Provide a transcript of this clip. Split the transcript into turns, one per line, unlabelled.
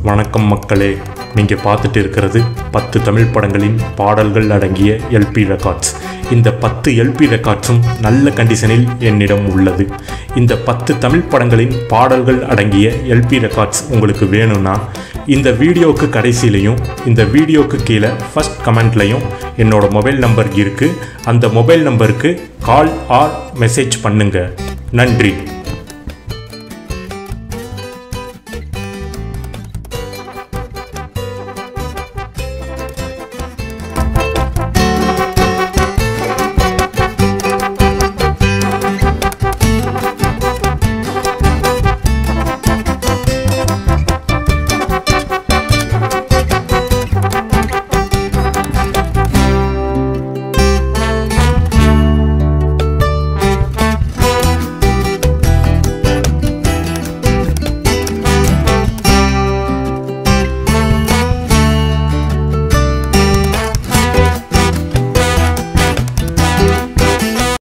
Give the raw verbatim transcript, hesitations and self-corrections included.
வணக்கம் மக்களே, நீங்கள் பார்த்துட்டு இருக்கிறது பத்து தமிழ் படங்களின் பாடல்கள் அடங்கிய எல்பி ரெக்கார்ட்ஸ். இந்த பத்து எல்பி ரெக்கார்ட்ஸும் நல்ல கண்டிஷனில் என்னிடம் உள்ளது. இந்த பத்து தமிழ் படங்களின் பாடல்கள் அடங்கிய எல்பி ரெக்கார்ட்ஸ் உங்களுக்கு வேணும்னா இந்த வீடியோவுக்கு கடைசியிலையும் இந்த வீடியோவுக்கு கீழே ஃபர்ஸ்ட் கமெண்ட்லையும் என்னோட மொபைல் நம்பர் இருக்குது. அந்த மொபைல் நம்பருக்கு கால் ஆர் மெசேஜ் பண்ணுங்க. நன்றி.